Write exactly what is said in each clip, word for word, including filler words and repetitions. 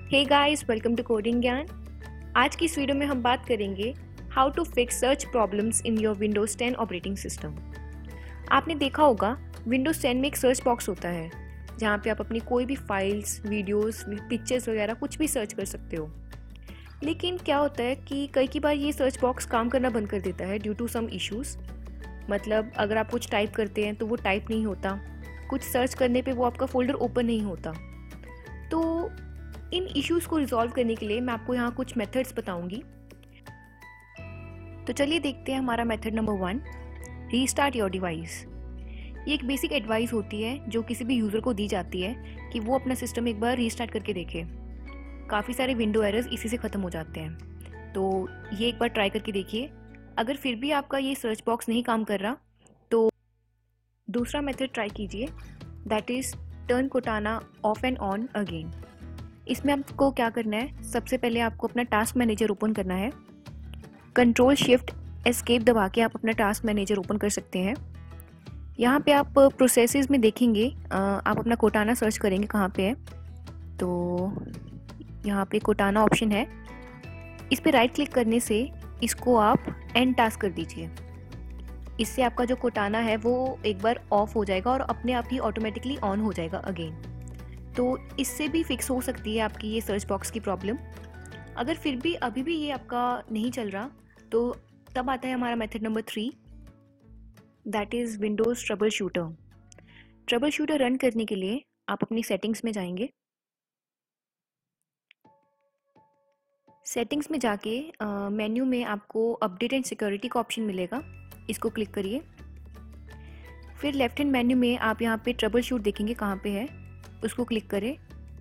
Hey guys, welcome to coding Gyan. आज की इस वीडियो में हम बात करेंगे how to fix search problems in your Windows ten operating system. आपने देखा होगा विंडोज टेन में एक सर्च बॉक्स होता है जहाँ पे आप अपनी कोई भी फाइल्स, वीडियोस, पिक्चर्स वगैरह कुछ भी सर्च कर सकते हो। लेकिन क्या होता है कि कई की बार ये सर्च बॉक्स काम करना बंद कर देता है ड्यू टू सम इश्यूज। मतलब अगर आप कुछ टाइप करते हैं तो वो टाइप नहीं होता, कुछ सर्च करने पे वो आपका फोल्डर ओपन नहीं होता। तो इन इश्यूज़ को रिजॉल्व करने के लिए मैं आपको यहाँ कुछ मेथड्स बताऊंगी। तो चलिए देखते हैं हमारा method number one, restart your device. ये एक बेसिक एडवाइस होती है जो किसी भी यूज़र को दी जाती है कि वो अपना सिस्टम एक बार रीस्टार्ट करके देखे। काफ़ी सारे विंडो एरर्स इसी से ख़त्म हो जाते हैं। तो ये एक बार ट्राई करके देखिए। अगर फिर भी आपका ये सर्च बॉक्स नहीं काम कर रहा तो दूसरा मेथड ट्राई कीजिए, that is turn Cortana off and on again. इसमें आपको क्या करना है, सबसे पहले आपको अपना टास्क मैनेजर ओपन करना है। कंट्रोल शिफ्ट एस्केप दबा के आप अपना टास्क मैनेजर ओपन कर सकते हैं। यहाँ पे आप प्रोसेसेस में देखेंगे, आप अपना कोटाना सर्च करेंगे कहाँ पे है, तो यहाँ पे कोटाना ऑप्शन है। इस पे राइट क्लिक करने से इसको आप एंड टास्क कर दीजिए। इससे आपका जो कोटाना है वो एक बार ऑफ हो जाएगा और अपने आप ही ऑटोमेटिकली ऑन हो जाएगा अगेन। तो इससे भी फिक्स हो सकती है आपकी ये सर्च बॉक्स की प्रॉब्लम। अगर फिर भी अभी भी ये आपका नहीं चल रहा तो तब आता है हमारा method number three, that is Windows troubleshooter. Troubleshooter run करने के लिए आप अपनी सेटिंग्स में जाएंगे। सेटिंग्स में जाके मेन्यू में आपको अपडेट एंड सिक्योरिटी का ऑप्शन मिलेगा, इसको क्लिक करिए। फिर लेफ्ट हैंड मेन्यू में आप यहाँ पे ट्रबल शूट देखेंगे कहाँ पे है, उसको क्लिक करें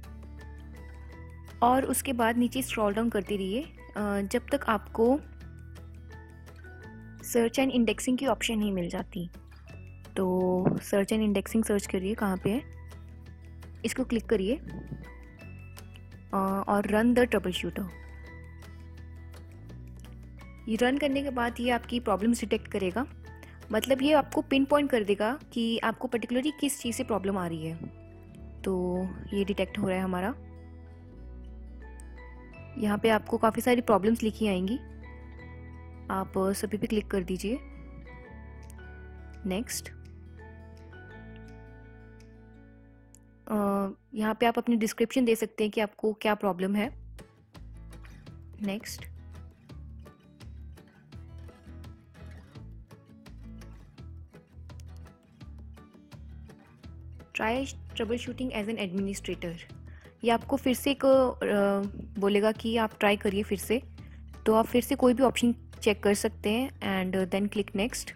और उसके बाद नीचे स्क्रॉल डाउन करते रहिए जब तक आपको सर्च एंड इंडेक्सिंग की ऑप्शन नहीं मिल जाती। तो सर्च एंड इंडेक्सिंग सर्च करिए कहाँ पे है, इसको क्लिक करिए और रन द ट्रबल शूटर। ये रन करने के बाद ये आपकी प्रॉब्लम्स डिटेक्ट करेगा, मतलब ये आपको पिन पॉइंट कर देगा कि आपको पर्टिकुलरली किस चीज़ से प्रॉब्लम आ रही है। तो ये डिटेक्ट हो रहा है हमारा। यहाँ पे आपको काफ़ी सारी प्रॉब्लम्स लिखी आएंगी, आप सभी पे क्लिक कर दीजिए। नेक्स्ट, यहाँ पे आप अपनी डिस्क्रिप्शन दे सकते हैं कि आपको क्या प्रॉब्लम है। Next, try troubleshooting as an administrator. ये आपको फिर से एक बोलेगा कि आप ट्राई करिए फिर से, तो आप फिर से कोई भी ऑप्शन चेक कर सकते हैं एंड देन क्लिक नेक्स्ट।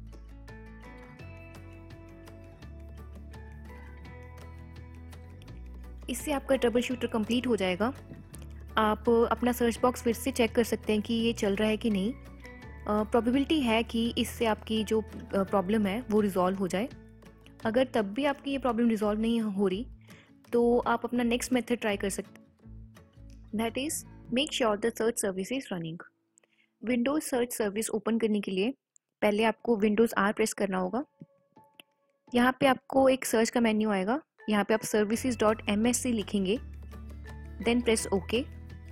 इससे आपका ट्रबल शूटर कंप्लीट हो जाएगा। आप अपना सर्च बॉक्स फिर से चेक कर सकते हैं कि ये चल रहा है कि नहीं। प्रोबेबिलिटी है कि इससे आपकी जो प्रॉब्लम है वो रिजॉल्व हो जाए। अगर तब भी आपकी ये प्रॉब्लम रिजॉल्व नहीं हो रही तो आप अपना नेक्स्ट मेथड ट्राई कर सकते हैं, that is make sure the search service is running. Windows search service open करने के लिए पहले आपको विंडोज़ आर प्रेस करना होगा। यहाँ पे आपको एक सर्च का मेन्यू आएगा, यहाँ पे आप services dot M S C लिखेंगे, देन प्रेस ओके।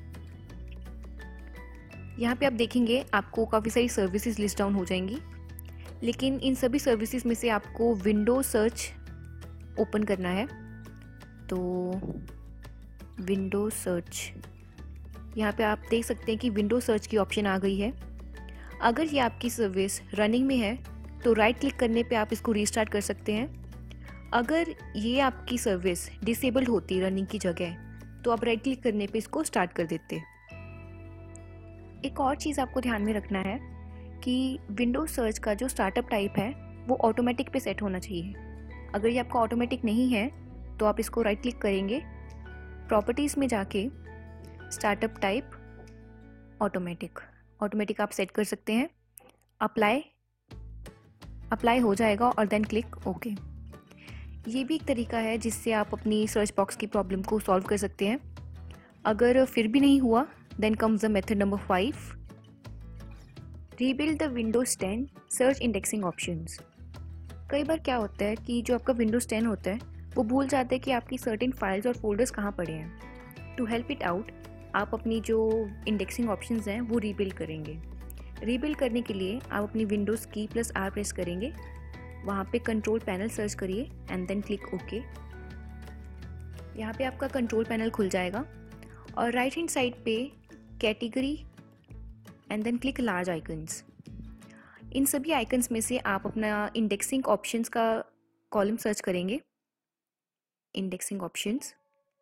यहाँ पे आप देखेंगे आपको काफ़ी सारी सर्विसेज लिस्ट डाउन हो जाएंगी, लेकिन इन सभी सर्विसेज में से आपको विंडोज सर्च ओपन करना है। तो विंडोज सर्च, यहाँ पे आप देख सकते हैं कि विंडोज सर्च की ऑप्शन आ गई है। अगर ये आपकी सर्विस रनिंग में है तो राइट क्लिक करने पे आप इसको रीस्टार्ट कर सकते हैं। अगर ये आपकी सर्विस डिसेबल्ड होती रनिंग की जगह तो आप राइट क्लिक करने पे इसको स्टार्ट कर देते। एक और चीज़ आपको ध्यान में रखना है कि विंडोज सर्च का जो स्टार्टअप टाइप है वो ऑटोमेटिक पे सेट होना चाहिए। अगर ये आपका ऑटोमेटिक नहीं है तो आप इसको राइट क्लिक करेंगे, प्रॉपर्टीज़ में जाके स्टार्टअप टाइप ऑटोमेटिक ऑटोमेटिक आप सेट कर सकते हैं। अप्लाई अप्लाई हो जाएगा और देन क्लिक ओके। ये भी एक तरीका है जिससे आप अपनी सर्च बॉक्स की प्रॉब्लम को सॉल्व कर सकते हैं। अगर फिर भी नहीं हुआ then comes the method number five, rebuild the Windows ten search indexing options. कई बार क्या होता है कि जो आपका विंडोज टेन होता है वो भूल जाते हैं कि आपकी सर्टेन फाइल्स और फोल्डर्स कहाँ पड़े हैं। टू हेल्प इट आउट आप अपनी जो इंडेक्सिंग ऑप्शंस हैं वो रीबिल्ड करेंगे। रीबिल्ड करने के लिए आप अपनी विंडोज़ की प्लस आर प्रेस करेंगे, वहाँ पे कंट्रोल पैनल सर्च करिए एंड देन क्लिक ओके। यहाँ पे आपका कंट्रोल पैनल खुल जाएगा और राइट हैंड साइड पे category and then click large icons. इन सभी आइकन्स में से आप अपना इंडेक्सिंग ऑप्शंस का कॉलम सर्च करेंगे, इंडेक्सिंग ऑप्शंस,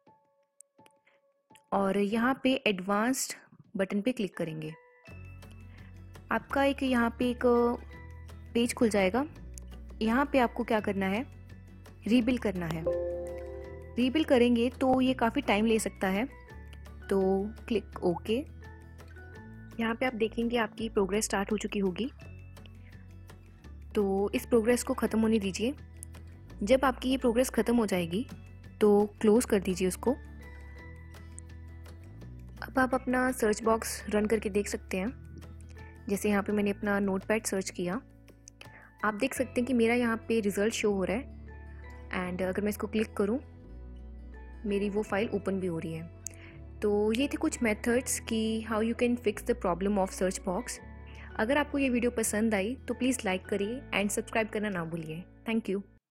और यहाँ पे एडवांस्ड बटन पे क्लिक करेंगे। आपका एक यहाँ पे एक पेज खुल जाएगा। यहाँ पे आपको क्या करना है, रीबिल्ड करना है। रीबिल्ड करेंगे तो ये काफ़ी टाइम ले सकता है, तो क्लिक ओके। यहाँ पे आप देखेंगे आपकी प्रोग्रेस स्टार्ट हो चुकी होगी, तो इस प्रोग्रेस को ख़त्म होने दीजिए। जब आपकी ये प्रोग्रेस ख़त्म हो जाएगी तो क्लोज़ कर दीजिए उसको। अब आप अपना सर्च बॉक्स रन करके देख सकते हैं। जैसे यहाँ पे मैंने अपना नोटपैड सर्च किया, आप देख सकते हैं कि मेरा यहाँ पे रिज़ल्ट शो हो रहा है एंड अगर मैं इसको क्लिक करूँ मेरी वो फाइल ओपन भी हो रही है। तो ये थे कुछ मेथड्स कि how you can fix the problem of search box. अगर आपको ये वीडियो पसंद आई तो प्लीज़ लाइक करिए एंड सब्सक्राइब करना ना भूलिए। Thank you.